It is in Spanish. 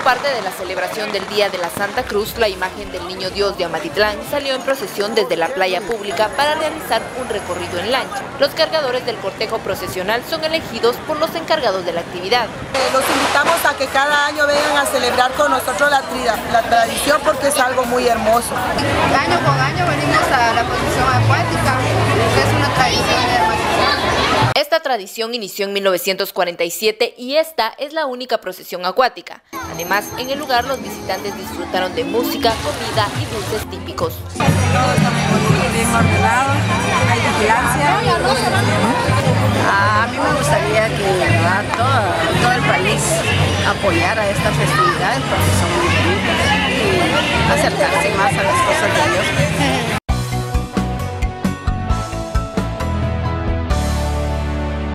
parte de la celebración del Día de la Santa Cruz, la imagen del Niño Dios de Amatitlán salió en procesión desde la playa pública para realizar un recorrido en lancha. Los cargadores del cortejo procesional son elegidos por los encargados de la actividad. Los invitamos a que cada año vengan a celebrar con nosotros la tradición porque es algo muy hermoso. Año con año venimos a la procesión acuática, que es una tradición de Amatitlán. Esta tradición inició en 1947 y esta es la única procesión acuática. Además, en el lugar los visitantes disfrutaron de música, comida y dulces típicos. Todo está muy bien ordenado, hay vigilancia. A mí me gustaría que todo el país apoyara estas festividades porque son muy bonitas y acercarse más a las cosas de Dios.